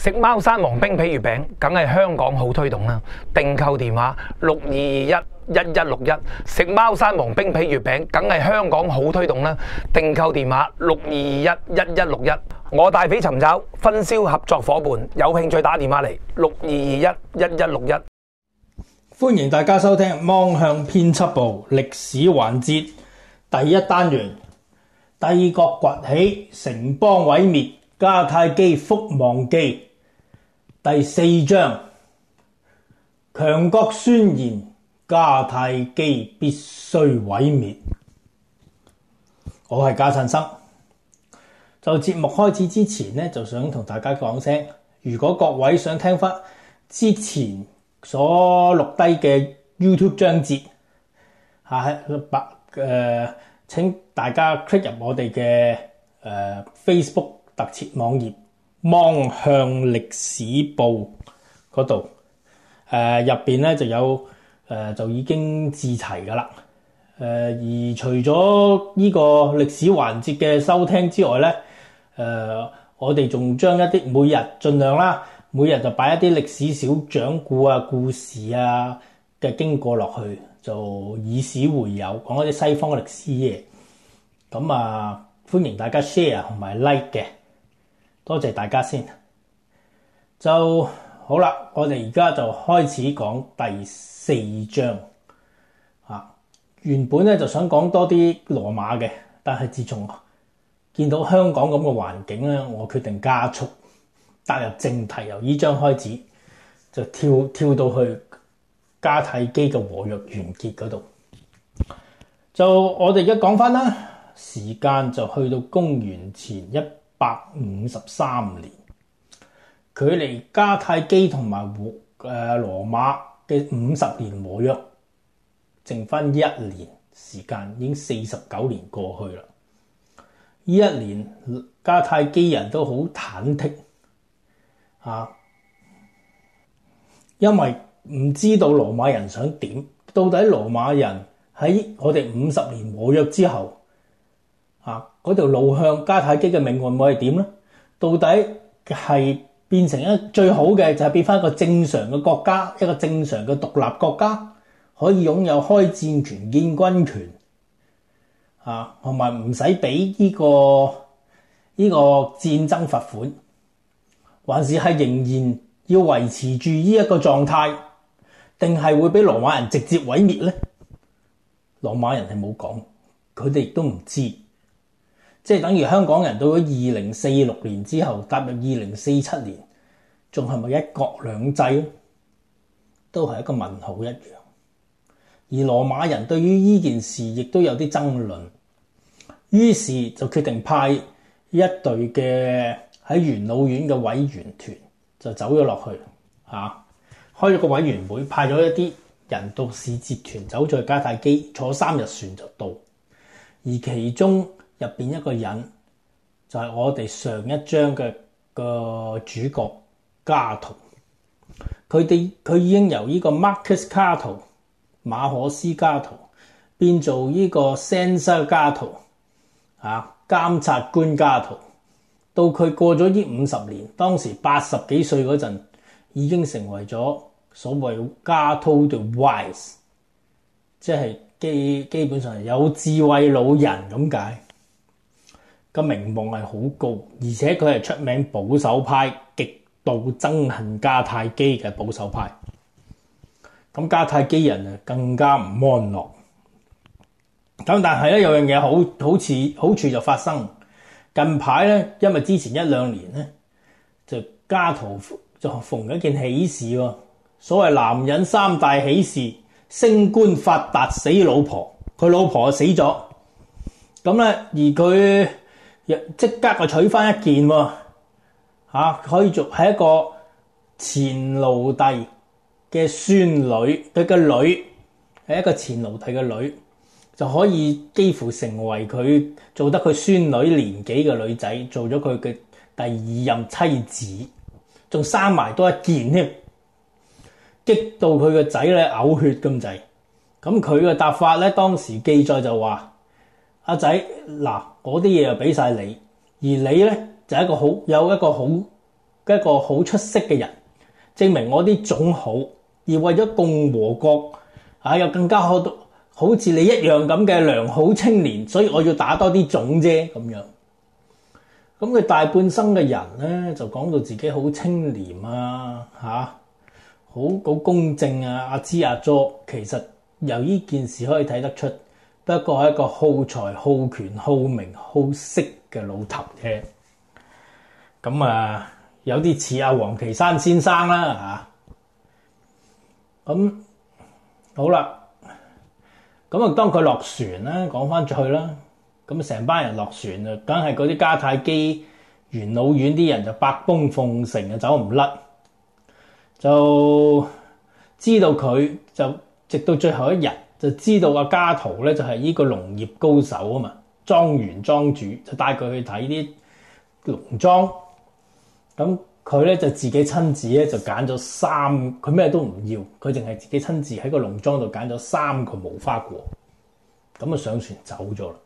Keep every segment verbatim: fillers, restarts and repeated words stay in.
食貓山王冰皮月餅，梗係香港好推動啦！訂購電話六二二一一一六一，食貓山王冰皮月餅，梗係香港好推動啦！訂購電話六二二一一一六一。我大肥尋找分銷合作伙伴，有興趣打電話嚟六二二一一一六一。 歡迎大家收聽《芒向編輯部歷史環節》第一單元：帝國崛起，城邦毀滅，迦太基覆亡記。第四章：強國宣言，迦太基必須毀滅。我係賈振生。就節目開始之前呢，就想同大家講聲，如果各位想聽翻之前所錄低嘅 YouTube 章節，嚇白誒請大家 click 入我哋嘅誒 Facebook 特設網頁《芒向歷史報》嗰度，誒入邊咧就有誒、呃、就已經置齊噶啦。誒、呃、而除咗呢個歷史環節嘅收聽之外咧，誒、呃、我哋仲將一啲每日盡量啦。每日就擺一啲歷史小掌故啊、故事啊嘅經過落去，就以史會友，講一啲西方嘅歷史嘢。咁啊，歡迎大家 share 同埋 like 嘅，多謝大家先。就好啦，我哋而家就開始講第四章。啊，原本咧就想講多啲羅馬嘅，但係自從見到香港咁嘅環境咧，我決定加速。踏入正題，由呢章開始就跳跳到去迦太基嘅和約完結嗰度。就我哋而家講翻啦，時間就去到公元前一百五十三年，距離迦太基同埋和誒羅馬嘅五十年和約剩翻一年時間，已經四十九年過去啦。呢一年迦太基人都好忐忑。啊！因為唔知道羅馬人想點，到底羅馬人喺我哋五十年和約之後，啊嗰條路向迦太基嘅命運會係點咧？到底係變成一最好嘅就係變翻一個正常嘅國家，一個正常嘅獨立國家，可以擁有開戰權、建軍權，啊，同埋唔使俾呢個呢個戰爭罰款。還是係仍然要維持住呢一個狀態，定係會俾羅馬人直接毀滅呢？羅馬人係冇講，佢哋亦都唔知，即係等於香港人到咗二零四六年之後，踏入二零四七年，仲係咪一國兩制？都係一個問號一樣。而羅馬人對於呢件事亦都有啲爭論，於是就決定派一隊嘅喺元老院嘅委員團就走咗落去，嚇、啊、開咗個委員會，派咗一啲人道使節團走咗去迦太基，坐三日船就到。而其中入邊一個人就係我哋上一章嘅個主角加圖，佢哋佢已經由呢個 Marcus Cato 馬可斯加圖變做呢個 Censor 加圖，嚇監察官加圖。到佢過咗呢五十年，當時八十幾歲嗰陣，已經成為咗所謂加圖 the wise， 即係基基本上係有智慧老人咁解。個名望係好高，而且佢係出名保守派，極度憎恨迦太基嘅保守派。咁迦太基人啊更加唔安樂。咁但係咧有樣嘢好好似好處就發生。近排咧，因為之前一兩年咧，就加圖就逢一件喜事喎。所謂男人三大喜事：升官發達、死老婆。佢老婆就死咗，咁咧而佢即刻就娶翻一件喎，嚇可以做係一個前奴隸嘅孫女，佢嘅女係一個前奴隸嘅女。就可以幾乎成為佢做得佢孫女年紀嘅女仔，做咗佢嘅第二任妻子，仲生埋多一件添，激到佢個仔咧嘔血咁滯。咁佢嘅答法咧，當時記載就話：阿仔嗱，嗰啲嘢又俾晒你，而你咧就係一個好有一個好一個好出色嘅人，證明我啲種好，而為咗共和國啊有更加好好似你一樣咁嘅良好青年，所以我要打多啲種啫咁樣。咁佢大半生嘅人咧，就講到自己好清廉啊，嚇、啊，好好公正啊，阿支阿佐，其實由呢件事可以睇得出，不過係一個好財、好權、好名、好色嘅老頭啫。咁啊，有啲似阿王岐山先生啦嚇。咁、啊、好啦，咁啊，當佢落船啦，講翻出去啦。咁成班人落船啊，梗係嗰啲迦太基元老院啲人就百崩奉承啊，走唔甩，就知道佢就直到最後一日就知道阿家圖咧就係呢個農業高手啊嘛，莊園莊主就帶佢去睇啲農莊，咁佢咧就自己親自咧就揀咗三，佢咩都唔要，佢淨係自己親自喺個農莊度揀咗三個無花果，咁啊上船走咗啦。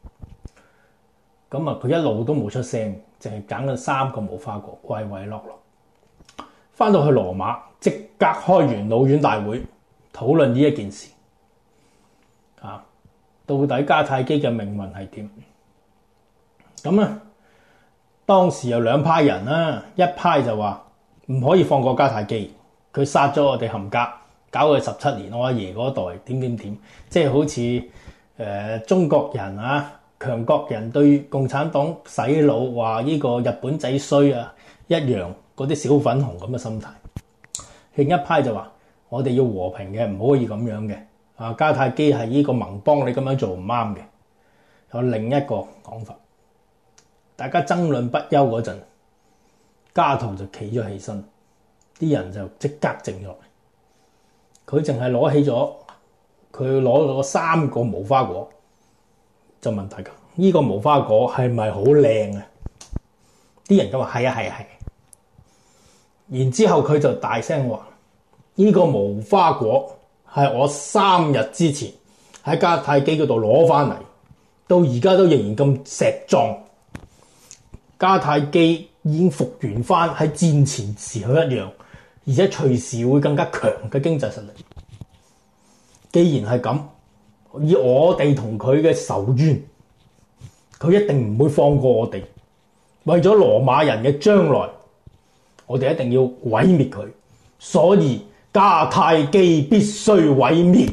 咁啊，佢一路都冇出聲，淨係揀咗三個無花果，唯唯諾諾。翻到去羅馬，即刻開元老院大會討論呢一件事。啊，到底迦太基嘅命運係點？咁啊，當時有兩派人啦，一派就話唔可以放過迦太基，佢殺咗我哋冚家，搞佢十七年，我阿爺嗰代點點點，即係好似誒、呃、中國人啊。強國人對共產黨洗腦，話呢個日本仔衰啊一樣，嗰啲小粉紅咁嘅心態。另一派就話我哋要和平嘅，唔可以咁樣嘅。啊，迦太基係呢個盟邦，你咁樣做唔啱嘅。有另一個講法，大家爭論不休嗰陣，家圖就企咗起身，啲人就即刻靜落嚟。佢淨係攞起咗，佢攞咗三個無花果。就問大家：呢、這個無花果係咪好靚啊？啲人都話係啊係啊係。然之後佢就大聲話：呢、這個無花果係我三日之前喺迦太基嗰度攞翻嚟，到而家都仍然咁石壯。迦太基已經復原翻喺戰前時候一樣，而且隨時會更加強嘅經濟實力。既然係咁，以我哋同佢嘅仇怨，佢一定唔會放過我哋。為咗羅馬人嘅將來，我哋一定要毀滅佢。所以迦太基必須毀滅。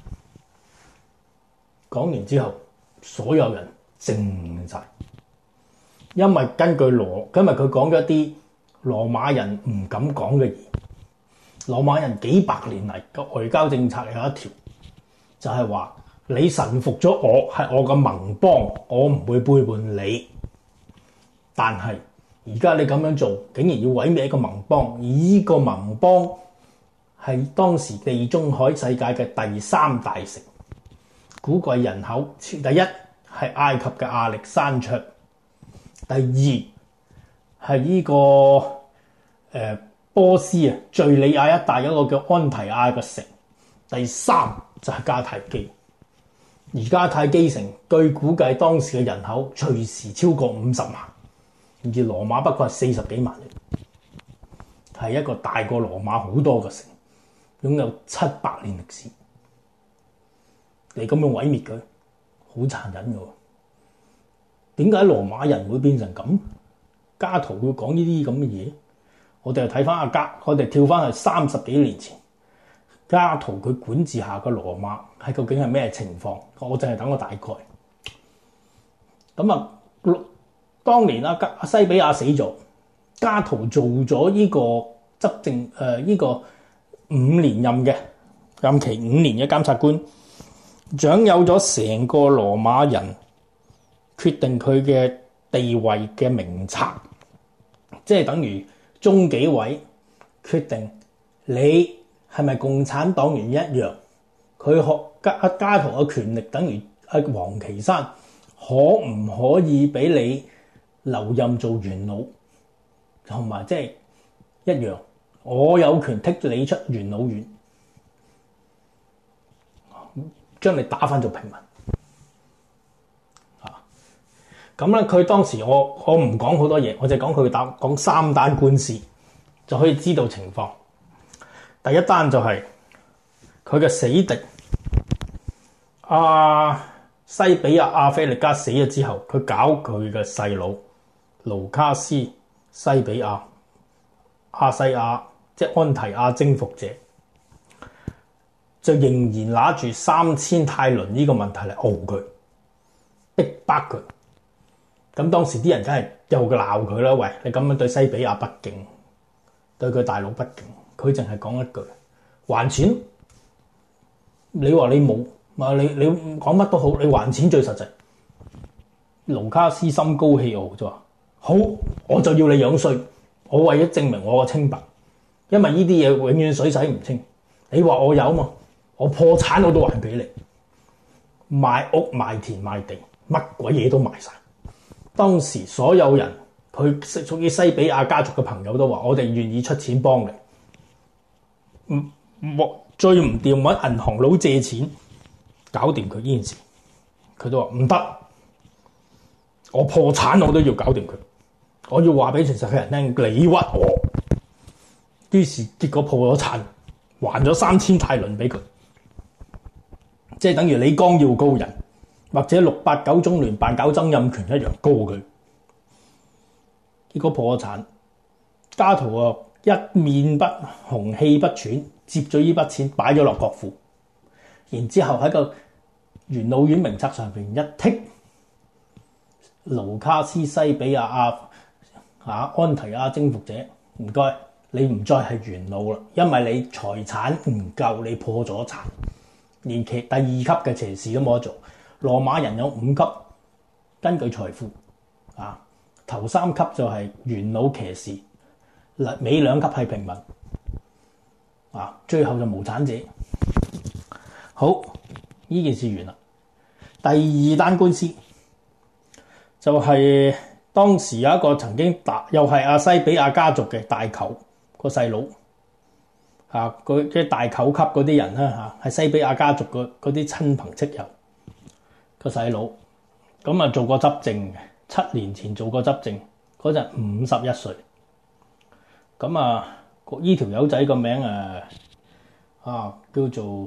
講完之後，所有人靜晒，因為根據羅，今日佢講咗一啲羅馬人唔敢講嘅嘢。羅馬人幾百年嚟嘅外交政策有一條，就係話。你臣服咗我，係我嘅盟邦，我唔會背叛你。但係而家你咁樣做，竟然要毀滅一個盟邦，而呢個盟邦係當時地中海世界嘅第三大城，估計人口第一係埃及嘅亞歷山卓，第二係呢、這個誒、呃、波斯啊敍利亞一帶有一個叫安提亞嘅城，第三就係迦太基。而迦太基城據估計當時嘅人口隨時超過五十萬，而羅馬不過係四十幾萬人，係一個大過羅馬好多嘅城，擁有七百年歷史。你咁樣毀滅佢，好殘忍嘅喎。點解羅馬人會變成咁？家圖會講呢啲咁嘅嘢？我哋睇翻阿家，我哋跳翻去三十幾年前。家圖佢管治下嘅羅馬係究竟係咩情況？我淨係等個大概。咁啊，當年阿阿西比亞死咗，家圖做咗呢個執政誒呢、呃這個五年任嘅任期五年嘅監察官，掌有咗成個羅馬人決定佢嘅地位嘅名冊，即係等於中紀委決定你係咪共產黨員一樣。佢學家家圖嘅權力等於阿王岐山，可唔可以俾你留任做元老？同埋即係一樣，我有權剔你出元老院，將你打返做平民。啊！ 咁咧，佢當時我我唔講好多嘢，我就講佢打講三單官司，就可以知道情況。第一單就係佢嘅死敵阿西比亞阿非力加死咗之後，佢搞佢嘅細佬盧卡斯西比亞阿西亞，即係安提亞征服者，就仍然拿住三千泰倫呢個問題嚟熬佢，逼迫佢。咁當時啲人梗係又鬧佢啦，喂，你咁樣對西比亞不敬，對佢大佬不敬，佢淨係講一句還錢。你話你冇，嘛你你講乜都好，你還錢最實際。盧卡斯心高氣傲就話：好，我就要你樣衰，我為咗證明我個清白，因為呢啲嘢永遠水洗唔清。你話我有嘛？我破產我都還俾你，賣屋賣田賣地，乜鬼嘢都賣晒。當時所有人，佢屬於西比亞家族嘅朋友都話：我哋願意出錢幫你。唔唔，最唔掂揾銀行佬借錢搞掂佢呢件事，佢都話唔得，我破產我都要搞掂佢，我要話俾全世界人聽，你屈我。於是結果破咗產，還咗三千泰倫俾佢，即係等於李光耀告人，或者六八九中聯辦搞曾蔭權一樣告佢。結果破咗產，家徒啊一面不紅氣不喘，接咗呢筆錢擺咗落國庫，然之後喺個元老院名冊上邊一剔，盧卡斯西比亞阿啊安提亞征服者，唔該，你唔再係元老啦，因為你財產唔夠，你破咗產，連其第二級嘅騎士都冇得做。羅馬人有五級，根據財富啊，頭三級就係元老騎士，尾兩級係平民，啊，最後就無產者。好，呢件事完啦。第二單官司就係、是、當時有一個曾經打，又係阿西比亞家族嘅大舅個細佬，啊，佢即係大舅級嗰啲人啦，嚇，係西比亞家族嘅嗰啲親朋戚友個細佬，咁啊做過執政嘅，七年前做過執政，嗰陣五十一歲，咁啊依條友仔個名啊啊叫做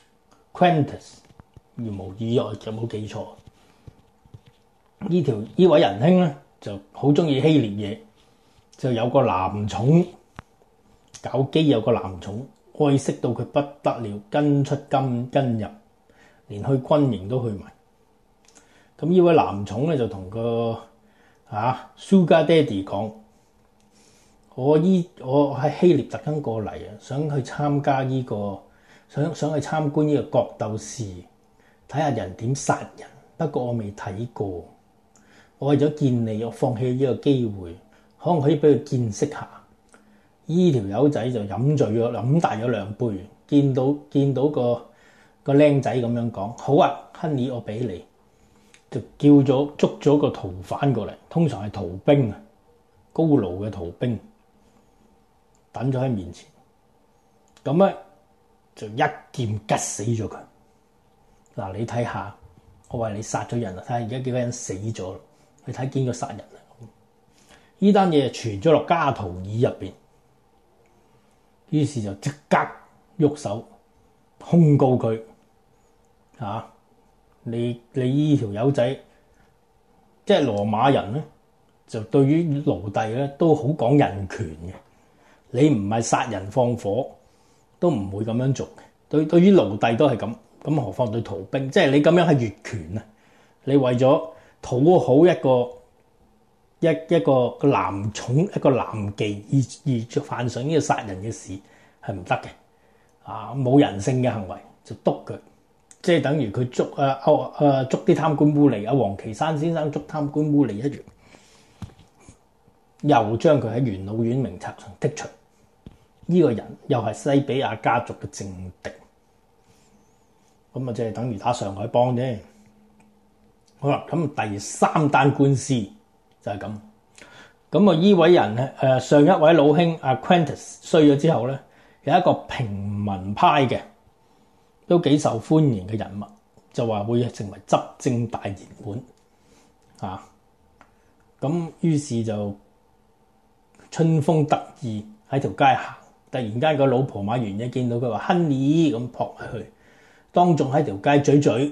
Quintus， 如無意外就冇記錯。呢條呢位仁兄咧就好中意希臘嘢，就有個男寵，搞基有個男寵，愛惜到佢不得了，跟出跟跟入，連去軍營都去埋。咁呢位男寵咧就同個啊 Sugar Daddy 講：我依我喺希臘特登過嚟啊，想去參加呢、這個，想想去參觀呢個角鬥士，睇下人點殺人。不過我未睇過。我為咗見你，我放棄呢個機會，可唔可以俾佢見識下？依條友仔就飲醉咗，飲大咗兩杯，見到見到個個僆仔咁樣講：好啊 ，Honey， 我俾你，就叫咗捉咗個逃犯過嚟，通常係逃兵啊，高盧嘅逃兵，等咗喺面前，咁咧就一劍吉死咗佢。嗱，你睇下，我話你殺咗人啦，睇下而家幾個人死咗。你睇見個殺人啊！呢單嘢傳咗落加圖爾入邊，於是就即刻喐手控告佢嚇、啊。你你呢條友仔，即係羅馬人咧，就對於奴隸咧都好講人權嘅。你唔係殺人放火，都唔會咁樣做嘅。對對於奴隸都係咁，咁何況對逃兵？即係你咁樣係越權啊！你為咗討好一個一一個個男寵一個男妓而而犯上呢個殺人嘅事係唔得嘅，啊冇人性嘅行為就督佢，即係等於佢捉啊啊啊捉啲貪官污吏，阿黃岐山先生捉貪官污吏一樣，又將佢喺元老院名冊上剔除。呢、這個人又係西比亞家族嘅政敵，咁啊即係等於打上海幫啫。好啦，咁第三單官司就係咁。咁啊，依位人咧，誒上一位老兄阿 Quintus 衰咗之後咧，有一個平民派嘅，都幾受歡迎嘅人物，就話會成為執政大熱門啊！ 咁於是就春風得意喺條街行，突然間個老婆買完嘢見到佢話 Honey 咁撲去，當眾喺條街嘴嘴，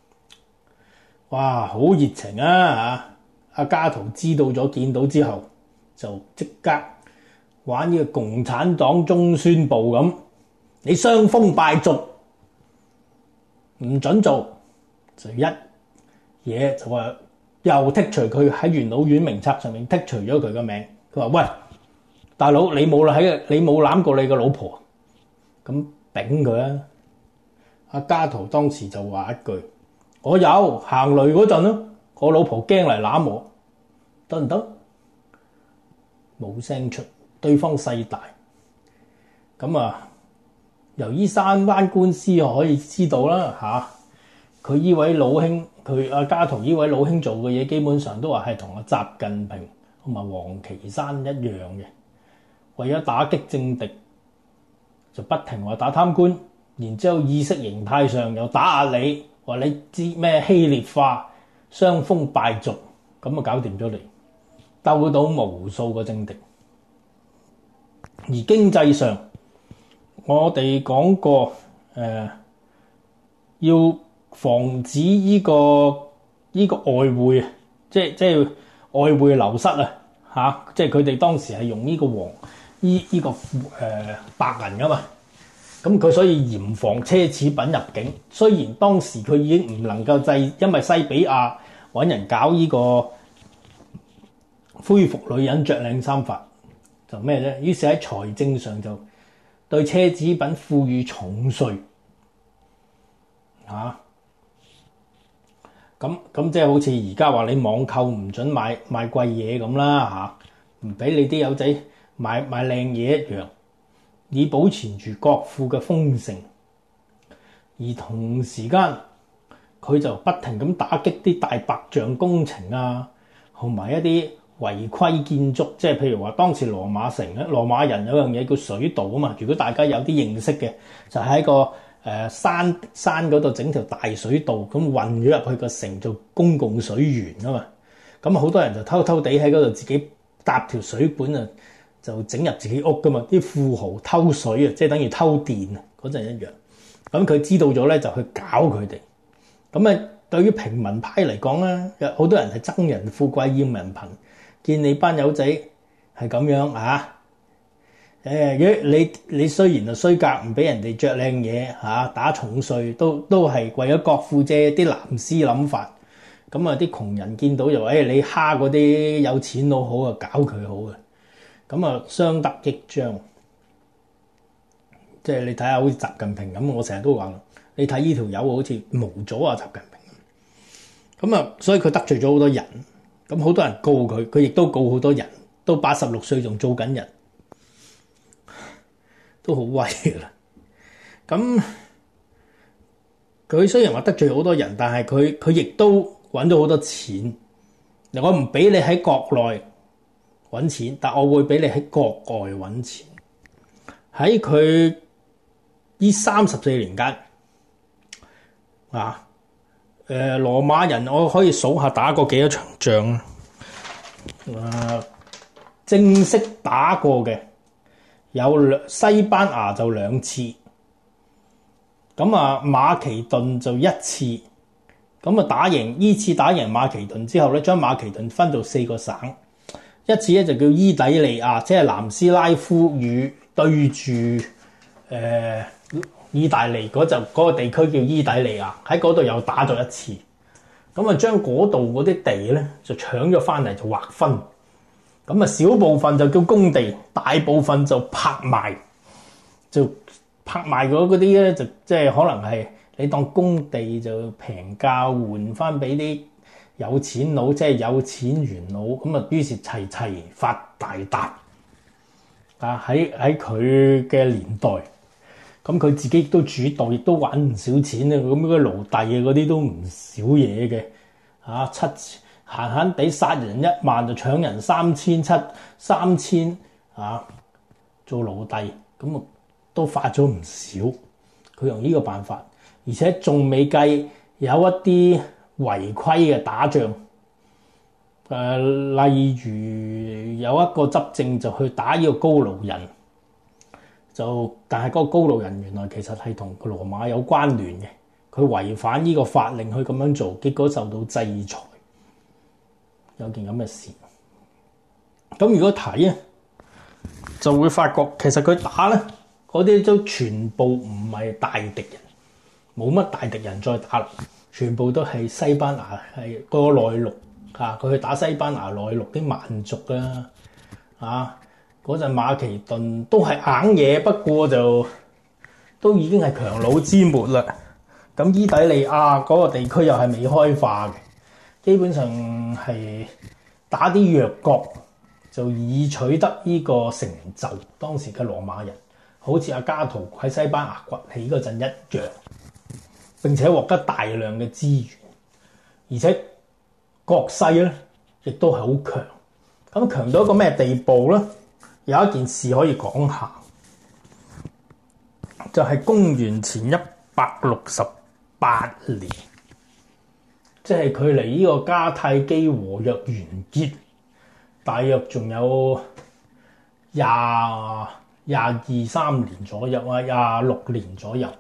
哇好熱情啊嚇！阿家圖知道咗見到之後，就即刻玩呢個共產黨中宣部咁，你傷風敗俗，唔準做，就一嘢就話又剔除佢喺元老院名冊上面剔除咗佢個名。佢話：喂，大佬你冇喺你冇攬過你個老婆，咁頂佢啊！阿家圖當時就話一句：我有行雷嗰陣咯，我老婆驚嚟攬我，得唔得？冇聲出，對方勢大。咁啊，由於三灣官司可以知道啦嚇，佢依位老兄，佢阿家圖依位老兄做嘅嘢，基本上都話係同阿習近平同埋王岐山一樣嘅，為咗打擊政敵，就不停話打貪官，然之後意識形態上又打壓你，話你知咩希臘化、傷風敗俗，咁啊搞掂咗你，鬥到無數個政敵。而經濟上，我哋講過誒、呃，要防止呢、這個依、這個外匯，即係即係外匯流失啊！嚇，即係佢哋當時係用呢個黃依依、這個誒、呃、白銀噶嘛，咁佢所以嚴防奢侈品入境。雖然當時佢已經唔能夠制，因為西比亞揾人搞呢個恢復女人着靚衫法，就咩啫？於是喺財政上就對奢侈品賦予重稅嚇。咁咁即係好似而家話你網購唔準買買貴嘢咁啦嚇，唔俾你啲友仔買買靚嘢一樣，以保存住國庫嘅豐盛。而同時間佢就不停咁打擊啲大白象工程啊，同埋一啲違規建築，即係譬如話當時羅馬城咧，羅馬人有樣嘢叫水道啊嘛。如果大家有啲認識嘅，就喺個誒、呃、山山嗰度整條大水道，咁運咗入去個城做公共水源啊嘛。咁好多人就偷偷地喺嗰度自己搭條水管啊，就整入自己屋噶嘛。啲富豪偷水啊，即係等於偷電啊，嗰陣一樣。咁佢知道咗咧，就去搞佢哋。咁啊，對於平民派嚟講咧，有好多人係憎人富貴厭人貧，見你班友仔係咁樣啊。誒，如果你你雖然係衰格，唔俾人哋着靚嘢嚇，打重稅，都都係為咗國庫啫。啲藍絲諗法，咁啊啲窮人見到就話：誒、哎，你蝦嗰啲有錢佬好啊，搞佢好嘅。咁啊，相得益彰。即係你睇下，好似習近平咁，我成日都話，你睇呢條友好似無咗啊習近平。咁啊，所以佢得罪咗好多人，咁好多人告佢，佢亦都告好多人，都八十六歲仲做緊人。都好威㗎啦！咁佢雖然話得罪好多人，但係佢佢亦都揾到好多錢。我唔俾你喺國內揾錢，但我會俾你喺國外揾錢。喺佢呢三十四年間啊，誒、呃、羅馬人我可以數下打過幾多場仗啊！啊，正式打過嘅。有兩西班牙就兩次，咁啊馬其頓就一次，咁啊打贏依次打贏馬其頓之後咧，將馬其頓分到四個省，一次咧就叫伊底利亞，即係南斯拉夫語對住誒、呃、意大利嗰就嗰個地區叫伊底利亞，喺嗰度又打咗一次，咁啊將嗰度嗰啲地咧就搶咗翻嚟就劃分。咁啊，小部分就叫公地，大部分就拍賣，就拍賣嗰啲咧，就即係可能係你當公地就平價換翻俾啲有錢佬，即係有錢元佬，咁啊，於是齊齊發大達啊！喺喺佢嘅年代，咁佢自己亦都主導，亦都揾唔少錢啊！咁嗰啲奴隸啊，嗰啲都唔少嘢嘅嚇，七。閒閒地殺人一萬就搶人三千七三千啊！做奴隸咁啊，都發咗唔少。佢用呢個辦法，而且仲未計有一啲違規嘅打仗呃、例如有一個執政就去打呢個高盧人，就但係嗰個高盧人原來其實係同羅馬有關聯嘅，佢違反呢個法令去咁樣做，結果受到制裁，有件咁嘅事。咁如果睇啊，就會發覺其實佢打咧嗰啲都全部唔係大敵人，冇乜大敵人再打啦，全部都係西班牙係個內陸啊，佢去打西班牙內陸啲蠻族啦，啊嗰陣馬其頓都係硬嘢，不過就都已經係強弩之末啦。咁伊底利亞嗰個地區又係未開化嘅，基本上係打啲弱國就以取得呢個成就。當時嘅羅馬人好似阿加圖喺西班牙崛起嗰陣一樣，並且獲得大量嘅資源，而且國勢咧亦都係好強。咁強到一個咩地步咧？有一件事可以講下，就係、是、公元前一百六十八年，即係距離呢個迦太基和約完結，大約仲有廿廿二三年左右啊，廿六年左右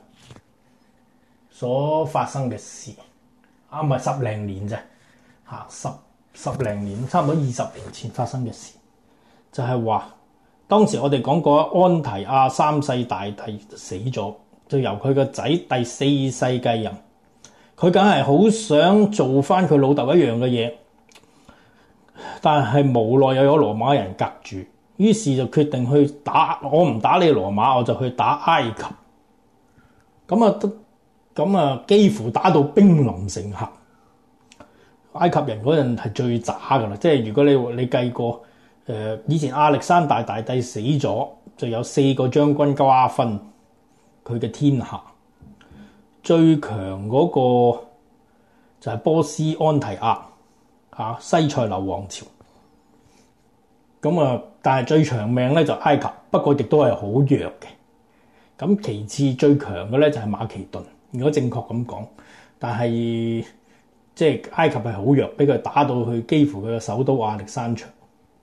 所發生嘅事，啊唔係十零年啫，嚇十十零年，差唔多二十年前發生嘅事，就係、是、話。當時我哋講過安提阿三世大帝死咗，就由佢個仔第四世繼任。佢梗係好想做翻佢老豆一樣嘅嘢，但係無奈又有羅馬人隔住，於是就決定去打。我唔打你羅馬，我就去打埃及。咁啊，咁啊，幾乎打到兵臨城下。埃及人嗰陣係最渣噶啦，即係如果你你計過。誒以前亞歷山大大帝死咗，就有四個將軍瓜分佢嘅天下。最強嗰個就係波斯安提阿嚇西塞流王朝。咁啊，但係最長命咧就埃及，不過亦都係好弱嘅。咁其次最強嘅咧就係馬其頓，如果正確咁講，但係即係埃及係好弱，俾佢打到去幾乎佢嘅首都亞歷山卓。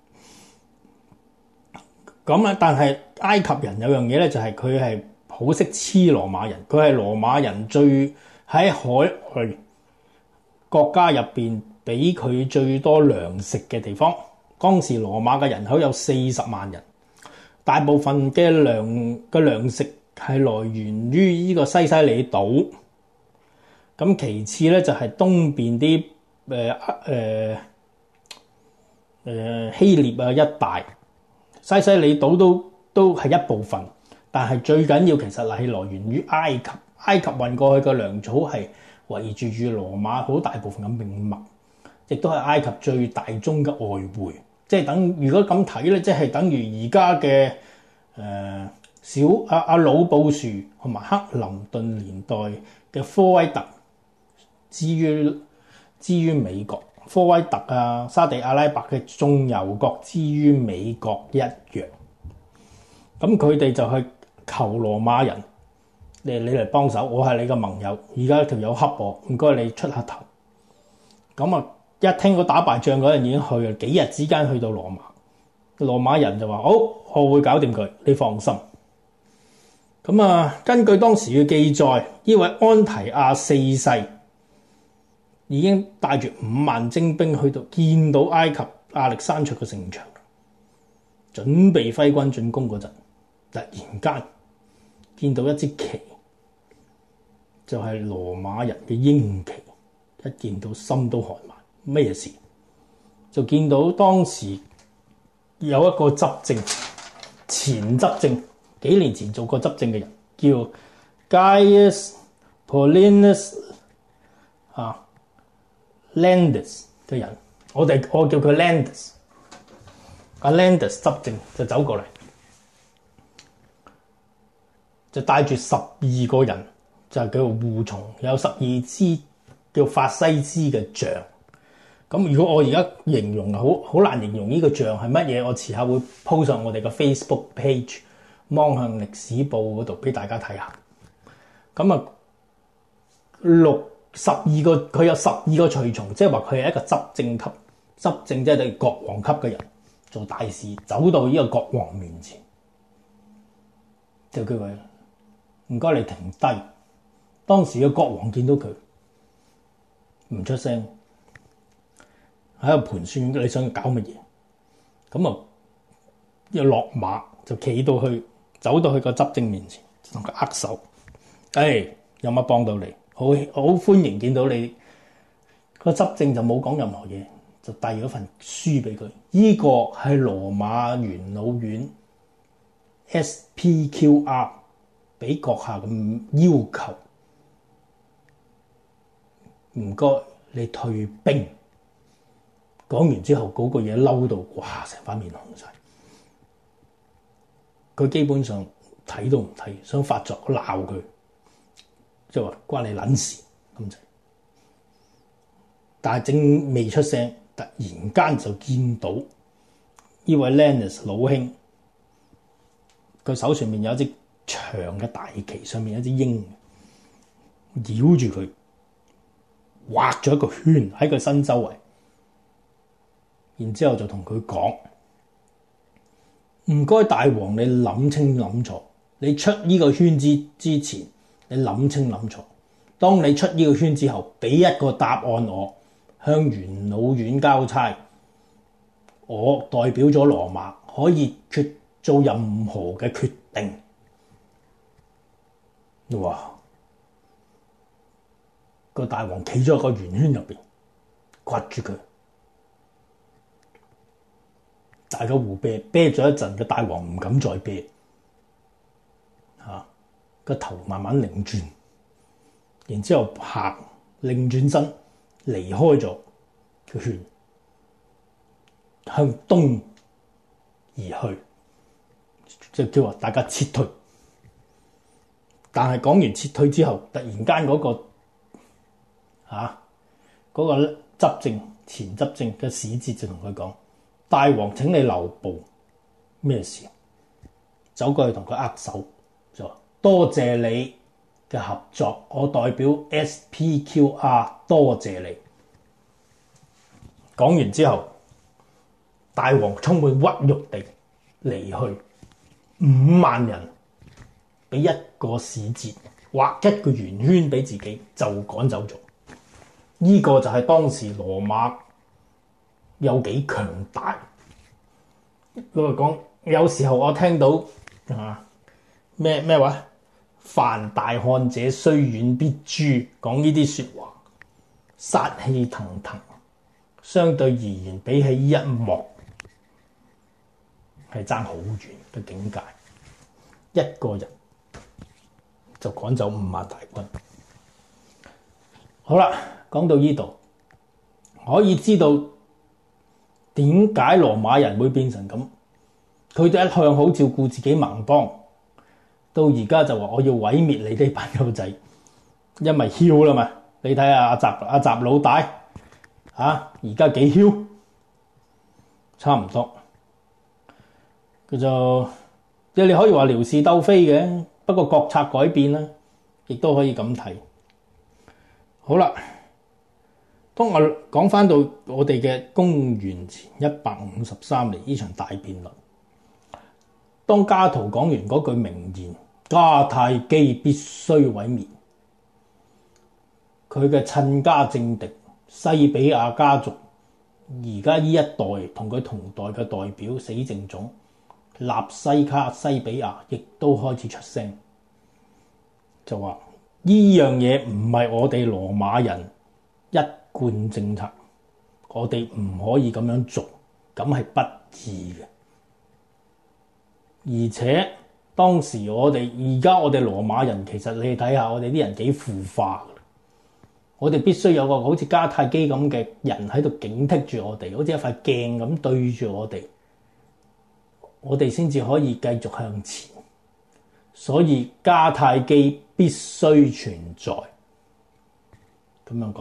咁啊！但係埃及人有樣嘢咧，就係佢係好識黐羅馬人。佢係羅馬人最喺海外國家入邊俾佢最多糧食嘅地方。當時羅馬嘅人口有四十萬人，大部分嘅糧嘅糧食係來源於呢個西西里島。咁其次咧就係東邊啲誒誒誒希臘啊一帶。西西里島都都係一部分，但係最緊要其實係來源於埃及。埃及運過去嘅糧草係圍住住羅馬好大部分嘅命脈，亦都係埃及最大宗嘅外匯。即係等如果咁睇咧，即係等於而家嘅誒小阿阿老布殊同埋克林頓年代嘅科威特，至於至於美國。科威特啊、沙地阿拉伯嘅中油國之於美國一樣，咁佢哋就去求羅馬人，你你嚟幫手，我係你嘅盟友，而家條友恰我，唔該你出下頭。咁啊，一聽到打敗仗嗰陣已經去啦，幾日之間去到羅馬，羅馬人就話好，我會搞掂佢，你放心。咁啊，根據當時嘅記載，呢位安提阿四世已經帶住五萬精兵去到，見到埃及亞歷山卓嘅城牆，準備揮軍進攻嗰陣，突然間見到一支旗，就係、是、羅馬人嘅鷹旗，一見到心都寒埋。咩事？就見到當時有一個執政前執政幾年前做過執政嘅人，叫 Gaius Paulinus 啊。Landus 嘅人，我哋我叫佢 Landus， 阿 Landus 執政就走過嚟，就帶住十二個人，就係叫做護從，有十二支叫法西斯嘅杖。咁如果我而家形容好好難形容呢個杖係乜嘢，我遲下會 po 上我哋嘅 Facebook page 望向歷史報嗰度俾大家睇下。咁啊六。十二個佢有十二個隨從，即係話佢係一個執政級執政即係對國王級嘅人做大事，走到呢個國王面前，就叫佢唔該你停低。當時嘅國王見到佢唔出聲，喺度盤算你想搞乜嘢，咁啊又落馬就企到去，走到去個執政面前，同佢握手。誒、哎，有乜幫到你？好好歡迎見到你。個執政就冇講任何嘢，就遞咗份書俾佢。呢、這個係羅馬元老院 S P Q R 俾閣下嘅要求。唔該，你退兵。講完之後，嗰、那個嘢嬲到，哇！成塊面紅晒。佢基本上睇都唔睇，想發作鬧佢，即係話關你撚事咁就。但係正未出聲，突然間就見到呢位 Lannis 老兄，佢手上面有一隻長嘅大旗，上面有一隻鷹，繞住佢。畫咗一個圈喺佢身周圍，然之後就同佢講：唔該，大王，你諗清諗楚，你出呢個圈之之前，你諗清諗楚。當你出呢個圈之後，俾一個答案我，向元老院交差。我代表咗羅馬，可以決做任何嘅決定。哇！個大王企咗喺個圓圈入邊，刮住佢，大家互啤啤咗一陣，個大王唔敢再啤，嚇個頭慢慢擰轉，然之後行擰轉身離開咗個圈，向東而去，就叫話大家撤退。但係講完撤退之後，突然間嗰個啊！嗰、那個執政前執政嘅使節就同佢講：大王請你留步。咩事？走過去同佢握手，就話多謝你嘅合作，我代表 S P Q R 多謝你。講完之後，大王充滿屈辱地離去，五萬人俾一個使節畫一個圓圈俾自己，就趕走咗。呢個就係當時羅馬有幾強大。佢講有時候我聽到啊咩咩話，凡大漢者雖遠必誅，講呢啲説話，殺氣騰騰。相對而言，比起呢一幕係爭好遠嘅境界。一個人就趕走五萬大軍。好啦。講到呢度，可以知道點解羅馬人會變成咁。佢哋一向好照顧自己盟邦，到而家就話我要毀滅你啲班友仔，因為囂啦嘛。你睇下阿習阿習老大啊，而家幾囂，差唔多。佢就即係你可以話撩事鬥非嘅，不過國策改變啦，亦都可以咁睇。好啦。當我講翻到我哋嘅公元前一百五十三年呢場大辯論，當加圖講完嗰句名言，迦太基必須毀滅，佢嘅親家政敵西比亞家族，而家呢一代同佢同代嘅代表死剩種納西卡西比亞，亦都開始出聲，就話呢樣嘢唔係我哋羅馬人一貫政策，我哋唔可以咁樣做，咁係不義嘅。而且當時我哋而家我哋羅馬人，其實你睇下我哋啲人幾腐化，我哋必須有個好似迦太基咁嘅人喺度警惕住我哋，好似一塊鏡咁對住我哋，我哋先至可以繼續向前。所以迦太基必須存在，咁樣講。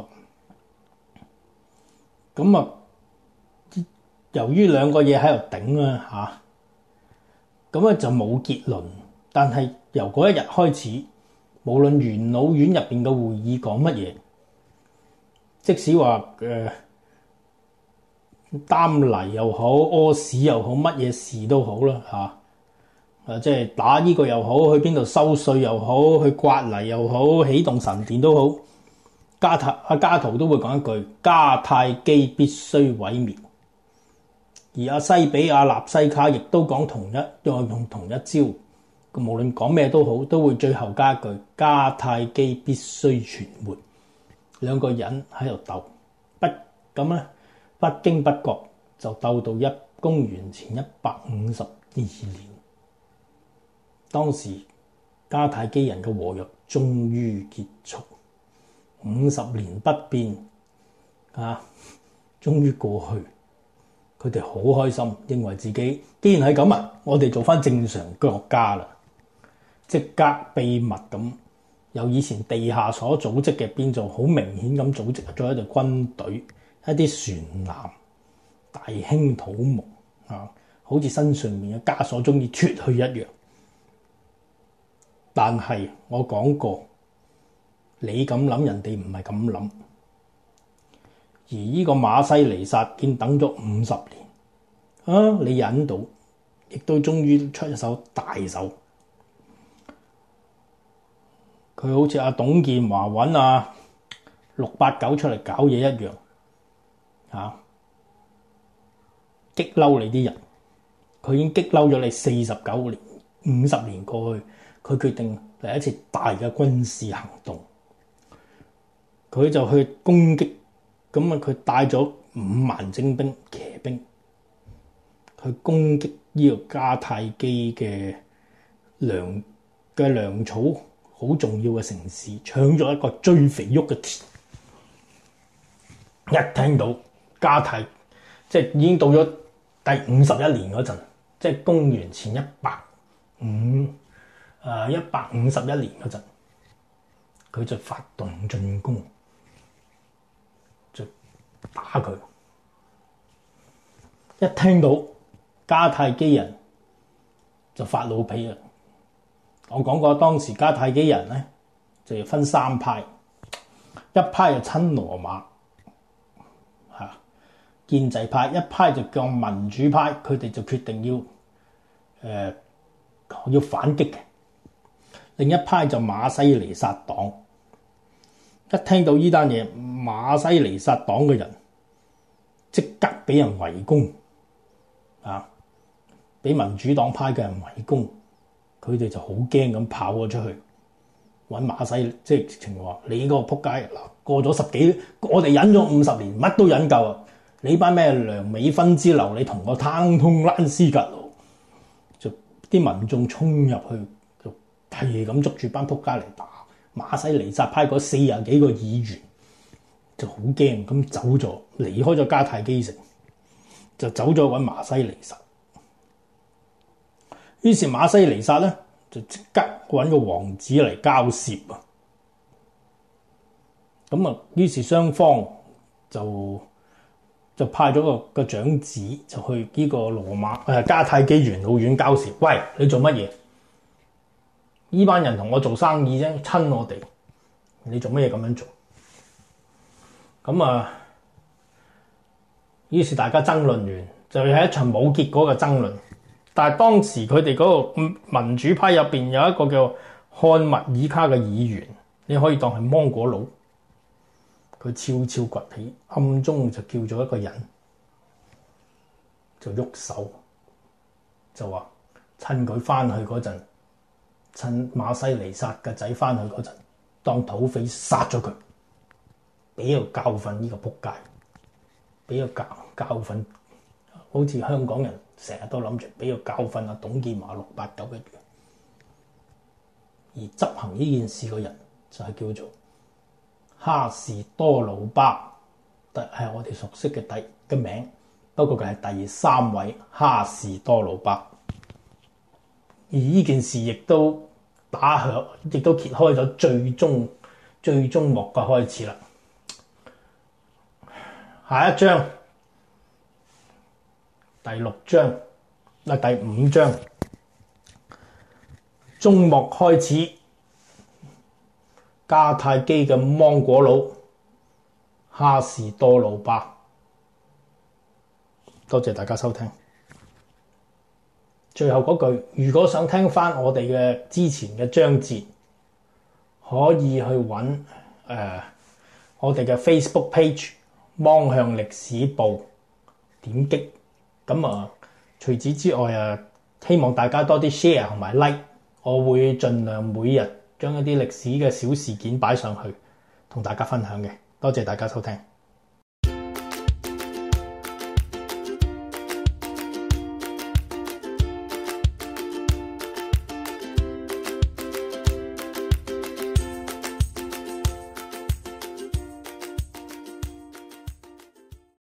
咁啊，由於兩個嘢喺度頂啊嚇，咁啊就冇結論。但係由嗰一日開始，無論元老院入邊嘅會議講乜嘢，即使話誒擔泥又好，屙屎又好，乜嘢事都好啦嚇。啊，即係打呢個又好，去邊度收稅又好，去刮泥又好，起動神殿都好。加太阿加圖都會講一句：迦太基必須毀滅。而阿西比亞納西卡亦都講同一用用同一招。無論講咩都好，都會最後加一句：迦太基必須存活。兩個人喺度鬥，不咁咧，不經不覺就鬥到一公元前一百五十二年。當時迦太基人嘅和約終於結束，五十年不變啊，終於過去。佢哋好開心，認為自己既然係咁啊，我哋做翻正常國家啦，即刻秘密咁由以前地下所組織嘅變做好明顯咁組織咗一隊軍隊，一啲船艦大興土木啊，好似身上面嘅枷鎖終於脫去一樣。但係我講過，你咁諗，人哋唔係咁諗。而呢個馬西尼撒見等咗五十年，啊，你忍到，亦都終於出一手大手。佢好似阿董建華揾阿六八九出嚟搞嘢一樣，嚇、啊、激嬲你啲人。佢已經激嬲咗你四十九年、五十年過去。佢決定嚟一次大嘅軍事行動，佢就去攻擊，咁啊佢帶咗五萬精兵騎兵去攻擊呢個迦太基嘅糧嘅糧草好重要嘅城市，搶咗一個最肥沃嘅田。一聽到迦太即係已經到咗第五十一年嗰陣，即係公元前一百五。誒一百五十一年嗰陣，佢就發動進攻，就打佢。一聽到迦太基人就發老脾啦。我講過當時迦太基人咧就要分三派，一派就親羅馬嚇建制派，一派就叫民主派，佢哋就決定要誒、呃、要反擊嘅。另一派就馬西尼撒黨，一聽到呢單嘢，馬西尼撒黨嘅人即刻俾人圍攻，啊，俾民主黨派嘅人圍攻，佢哋就好驚咁跑咗出去揾馬西，即係直情話：你個仆街嗱，過咗十幾，我哋忍咗五十年，乜都忍夠啊！你班咩良美分支流，你同我攤通蘭斯格魯，就啲民眾衝入去。係咁捉住班仆街嚟打。馬西尼撒派嗰四十幾個議員就好驚咁走咗，離開咗迦太基城，就走咗揾馬西尼撒。於是馬西尼撒咧就即刻揾個王子嚟交涉啊。咁啊，於是雙方就就派咗個個長子就去呢個羅馬誒迦太基元老院交涉。喂，你做乜嘢？呢班人同我做生意啫，親我哋，你做乜嘢咁樣做？咁啊，於是大家爭論完，就係一場冇結果嘅爭論。但係當時佢哋嗰個民主派入邊有一個叫漢密爾卡嘅議員，你可以當係芒果佬。佢悄悄崛起，暗中就叫咗一個人，就喐手，就話趁佢翻去嗰陣。趁馬西尼撒嘅仔翻去嗰陣，當土匪殺咗佢，俾個教訓呢個仆街，俾個教教訓，好似香港人成日都諗住俾個教訓啊董建華六八九一樣。而執行呢件事嘅人就係叫做哈士多魯巴，係我哋熟悉嘅第嘅名，不過佢係第三位哈士多魯巴。而呢件事亦都打響，亦都揭開咗最終最終幕嘅開始啦。下一章，第六章，啊第五章，終幕開始。迦太基嘅芒果佬哈士多魯巴多謝大家收聽。最後嗰句，如果想聽翻我哋嘅之前嘅章節，可以去揾誒、呃、我哋嘅 Facebook page 芒向歷史部，點擊。咁啊，除此之外啊，希望大家多啲 share 同埋 like， 我會盡量每日將一啲歷史嘅小事件擺上去，同大家分享嘅。多謝大家收聽。